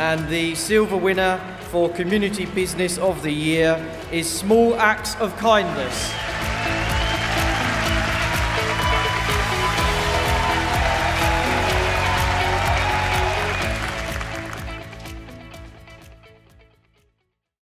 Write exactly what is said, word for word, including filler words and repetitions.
and the silver winner for Community Business of the Year is Small Acts of Kindness.